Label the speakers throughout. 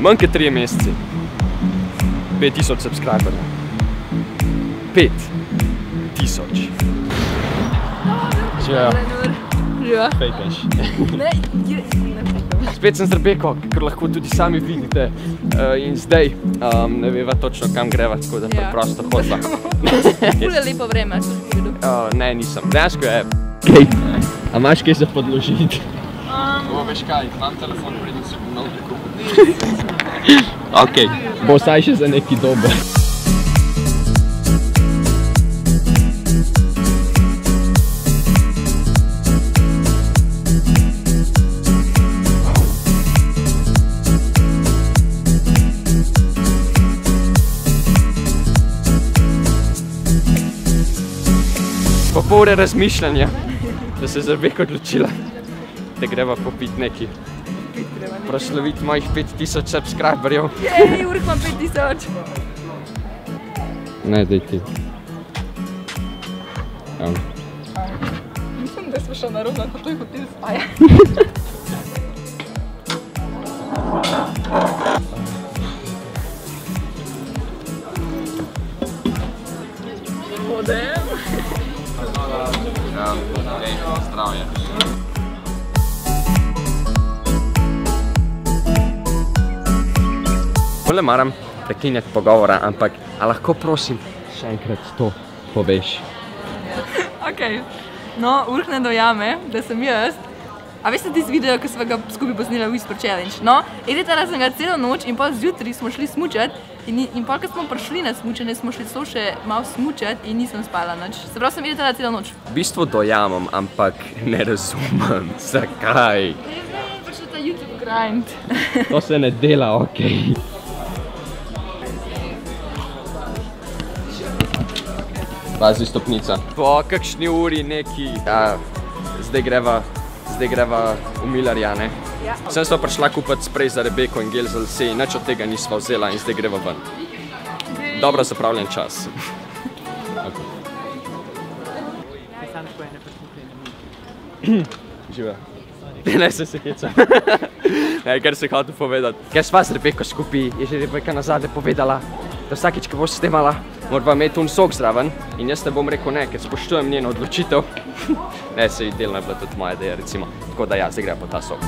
Speaker 1: Manj kot 3 meseci. 5000 subscriberjev. 5000. Živijo.
Speaker 2: Živijo.
Speaker 1: Fejkaš.
Speaker 2: Ne fejkam.
Speaker 1: Spet sem z Rebeko, ker lahko tudi sami vidite. In zdaj ne veva točno kam greva, tako da preprosto hodla.
Speaker 2: Ful je lepo vreme, sem videl.
Speaker 1: Ne, nisem. Dejansko je. Kaj? A imaš kaj za podložiti? Veš kaj, imam telefon, preden se bom nov kupil. Ok, bo vsaj še za neki dober. Po pol ure razmišljanja, da se za Rebeko odločila, da greva popit neki. Proslaviti mojih 5000 subscriberjev.
Speaker 2: Jej, Urh imam 5000.
Speaker 1: Ne, daj ti.
Speaker 2: Mislim, da smo šel na robe, ko to je hotel spaja. Odem.
Speaker 1: Zdravje. Bolj maram prekinjati pogovora, ampak a lahko prosim še enkrat to poveš?
Speaker 2: Ok, no, Urh ne dojame, da sem jaz. A veste tisti video, ko sva ga skupaj posnela Whisper Challenge? No, editala sem ga celo noč in pol zjutraj smo šli smučat in pol, ko smo prišli na smučanje, smo šli celo še malo smučat in nisem spala nič. Se pravi, sem editala celo noč.
Speaker 1: V bistvu dojamem, ampak ne razumem, zakaj.
Speaker 2: Ne vem, pač je ta YouTube grind.
Speaker 1: To se ne dela, ok. Pazi stopnica. Po kakšni uri neki, zdaj greva v Milarja, ne?
Speaker 2: Ja.
Speaker 1: Sem sva prišla kupiti sprej za Rebeko in gel za lase in nič od tega nisva vzela in zdaj greva ven. Dobro zapravljen čas. Žive. Ne se heca. Ne, kar se hotel povedati. Ker sva z Rebeko skupaj, je že Rebeka nazadnje povedala, da vsakič, ko boš snemala, morava imeti sok zraven in jaz ne bom rekel ne, ker spoštujem njeno odločitev. Ne, se ji delno je bila tudi moja ideja, recimo. Tako da ja, zdaj gre po ta sok.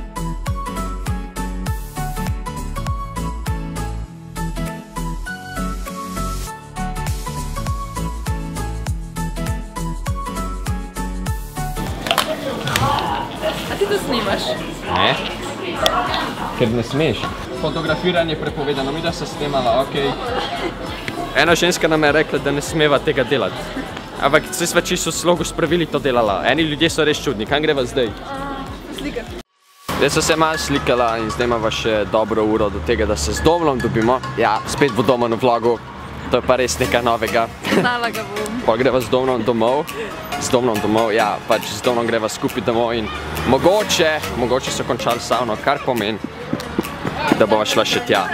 Speaker 2: A ti to snimaš?
Speaker 1: Ne, ker ne smeš. Fotografiranje je prepovedano, mi da se snemala, okej. Ena ženska nam je rekla, da ne smeva tega delati. Ampak se sva čisto v slogu spravili to delala. Eni ljudje so res čudni, kam greva zdaj?
Speaker 2: Slikati.
Speaker 1: Zdaj so se malo slikala in zdaj imava še dobro uro do tega, da se z Domnom dobimo. Ja, spet bo Domen v vlogu, to je pa res nekaj novega.
Speaker 2: Znala ga bom.
Speaker 1: Pa greva z Domnom domov. Z Domnom domov, ja, pač z Domnom greva skupaj domov in mogoče so končali savno, kar pomeni, da bova šla še tja.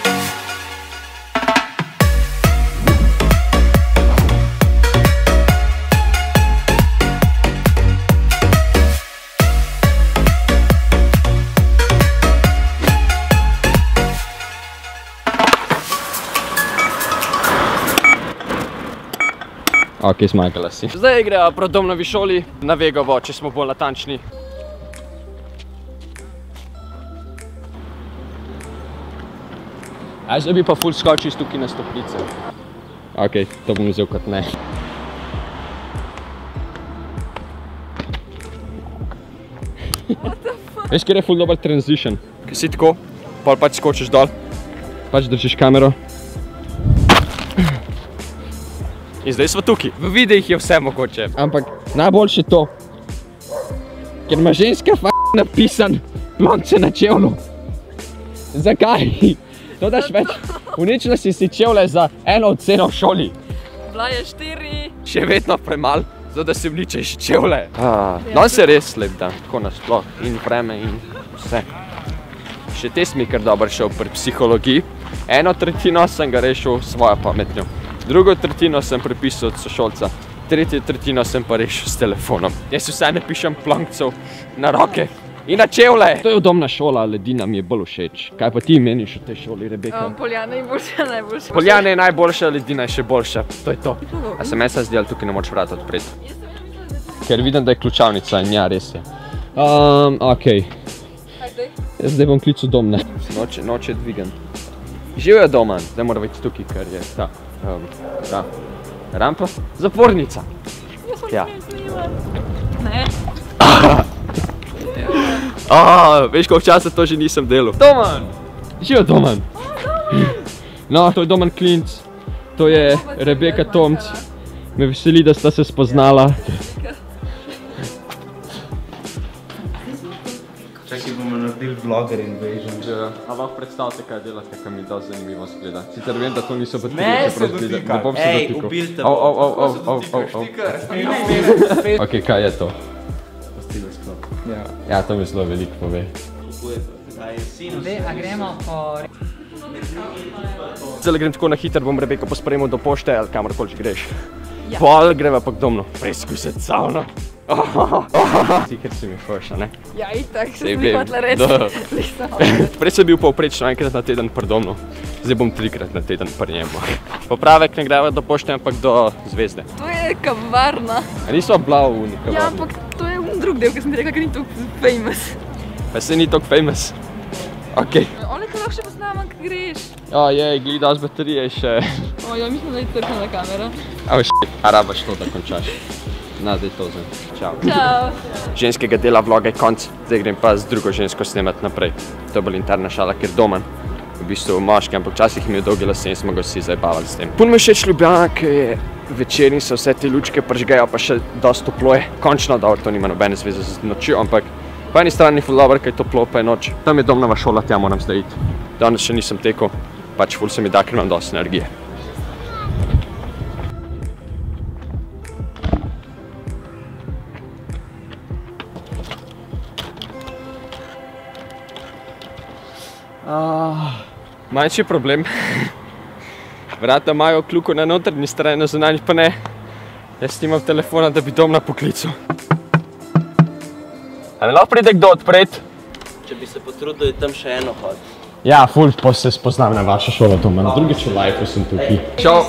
Speaker 1: Ok, zmagala si. Zdaj greva proti Domnovi šoli na Vegovo, če smo bolj natančni. Zdaj bi pa ful skočil tukaj na stopnice. Ok, to bom vzel kot ne. Veš, kjer je ful dober transition. Ko si tako, pol pač skočiš dol, pač držiš kamero. In zdaj smo tukaj. V videih je vse mogoče. Ampak najboljše je to, ker ima ženska napisan lonce na čevlju. Zakaj? To daš več. Uničila si čevlje za 1 oceno v šoli.
Speaker 2: Bila je 4.
Speaker 1: Še vedno premalo, zato da si uničiš čevlje. Danes je res lep dan, tako nasploh. In vreme in vse. Še test mi je kar dobro šel pri psihologiji. 1/3 sem ga rešil s svojo pametjo. 2/3 sem prepisal od sošolca, 3/3 sem pa rešil s telefonom. Jaz vsaj ne pišem plonkcev na roke, In na čevlje. To je udobna šola, ledina mi je bolj všeč. Kaj pa ti meniš o tej šoli, Rebeka?
Speaker 2: Poljana je najboljša.
Speaker 1: Poljana je najboljša, ledina je še boljša. To je to. A se meni se zdi, ali tukaj ne moč vrata odpreti? Ker vidim, da je ključavnica in ja, res je. Okej. Zdaj bom klical Domne. Noč je dvigan. Živijo Doman, zdaj mora biti tukaj, ker je ta rampa. Zapornica. Ja.
Speaker 2: Ne.
Speaker 1: Veš, koliko časa to že nisem delal. Doman! Živijo Doman. No, to je Doman Klinc. To je Rebeka Tomc. Me veseli, da sta se spoznala.
Speaker 3: Čakaj, bomo naredili vlogger invasion.
Speaker 1: A lahko predstavite, kaj delate, kaj mi dosti zanimivo zgleda. Sicer vem, da to niso bateri,
Speaker 3: Ne se dotikaj.
Speaker 1: Ne bom se
Speaker 3: Ej,
Speaker 1: dotikal.
Speaker 3: ubil te
Speaker 1: bom. Ok, kaj je to?
Speaker 3: Pustilo sklop.
Speaker 1: Ja, to mi zelo veliko pove.
Speaker 4: A gremo po...
Speaker 1: Zdaj grem tako na hiter, bom Rebeko pospremil do pošte ali kamorkoli greš. Pol greva pa k Domnu. Preizkusiti savno. Ti, ker si mi foš, a ne?
Speaker 2: Ja, itak, še sem mi hotela reči.
Speaker 1: Prej sem bil povprečno enkrat na teden pri Domnu. Zdaj bom 3krat na teden pri njemu. Popravek ne greva do pošte, ampak do zvezde.
Speaker 2: To je kavarna.
Speaker 1: A nismo bila v uni kavarni?
Speaker 2: Ja, ampak to je drug del, ker sem ti rekla, ker ni toliko famous.
Speaker 1: Pa se ni toliko famous. Ok.
Speaker 2: Ole, te lahko še posnamam, kaj greš.
Speaker 1: Jej, gledaš baterije še.
Speaker 2: Ja, mislim, da je trknila kamera.
Speaker 1: A rabaš to, da končaš. Na, zdaj to zdaj. Čau.
Speaker 2: Čau.
Speaker 1: Ženskega dela vloga je konc, zdaj grem pa z drugo žensko snemati naprej. To je bolj interna šala, ker Doman, v bistvu moški, ampak včasih imel dolge lase in smo ga vsi zajebavali s tem. Pun mi všeč Ljubljana, ker je večer in se vse te lučke pržgejo, pa še dosti toplo je. Končno, dobro, to nima nobene zveze z nočjo, ampak po eni strani je ful dobro, ker je toplo, pa je noč. Tam je Domnova šola, tja moram zdaj iti. Danes še nisem tekel, pač ful se mi da, ker imam dosti energije. Manjši problem. Vrata imajo kljuko na notrni strani, na zunanji pa ne. Jaz nimam telefona, da bi Domna poklical. A ne lahko pride kdo odpret?
Speaker 3: Če bi se potrudil, je tam še eno hod.
Speaker 1: Ja, ful, pa se spoznam na vašo šolo, Doman. Drugič v lifeu sem tukaj. Čau.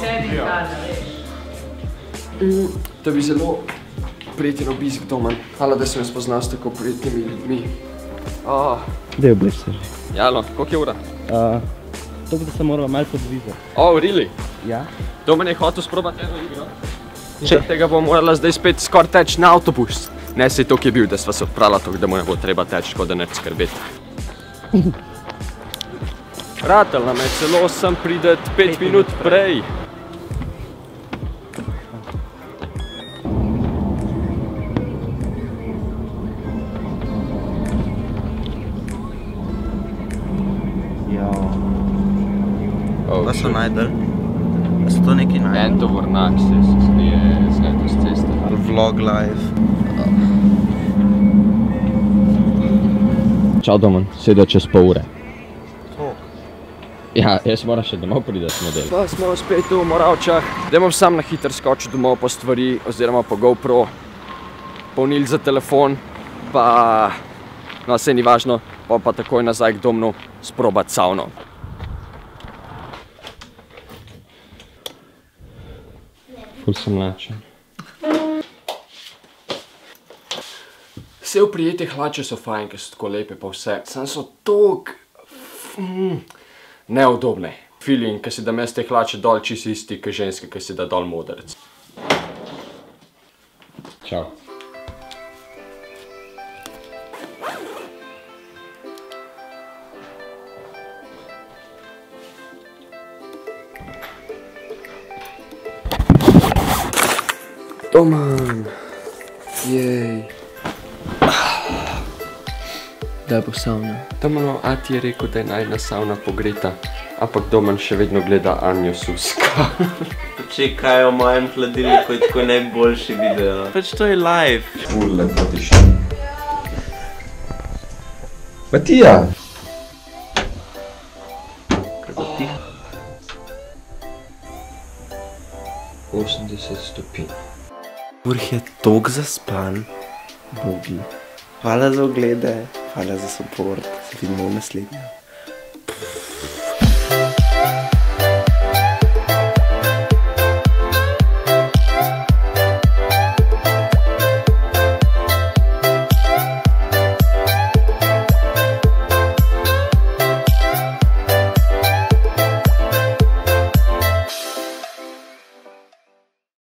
Speaker 1: To bi zelo prijeten obisk, Doman. Hvala, da sem spoznal s tako prijetnimi ljudmi.
Speaker 5: Dej oblečite že.
Speaker 1: Jalo, koliko je ura?
Speaker 5: To bi se morala malo podvizati.
Speaker 1: Really?
Speaker 5: Ja.
Speaker 1: Domen je hotel sprobati eno igro. In zaradi tega bom morala zdaj spet skoraj teči na avtobus. Ne, sej toliko je bil, da sva se odpravila toliko, da mu ne bo treba teči, tako da ne skrbeti. Ratel nam je celo sem prideti 5 minut prej.
Speaker 3: Da so najdel? Da so to neki najdel?
Speaker 1: En tovornjak se je zletel s ceste.
Speaker 3: Vlog live.
Speaker 1: Čau, Doman, sedel čez pol ure.
Speaker 3: To?
Speaker 1: Ja, jaz moram še domov prideti model. Pa smo spet v Moravčah. Zdaj bom sam na hiter skočil domov po stvari, oziroma po GoPro. Polnil za telefon, pa... No, saj ni važno, pa takoj nazaj k Domnu sprobat savno. Ful sem lačen. Vse oprijete hlače so fajn, ker so tako lepe pa vse. Sam so toliko... neudobne. Feeling, ker si dam jaz te hlače dol čisto isti, kot ženske, ker si da dol modrec. Čau. Doman! Jej! Kdaj bo savna? Domano, a ti je rekel, da je najna savna pogreta, ampak Doman še vedno gleda Anjo Suska.
Speaker 3: Če kaj o mojem hladilniku je tako najboljši video. Pač to je live.
Speaker 1: Ful, lepo tišče. Matija!
Speaker 3: Kako ti?
Speaker 1: 80 stopinj.
Speaker 3: Urh je toliko zaspan.
Speaker 1: Bogi.
Speaker 3: Hvala za oglede. Hvala za support. Se vidimo v naslednjem.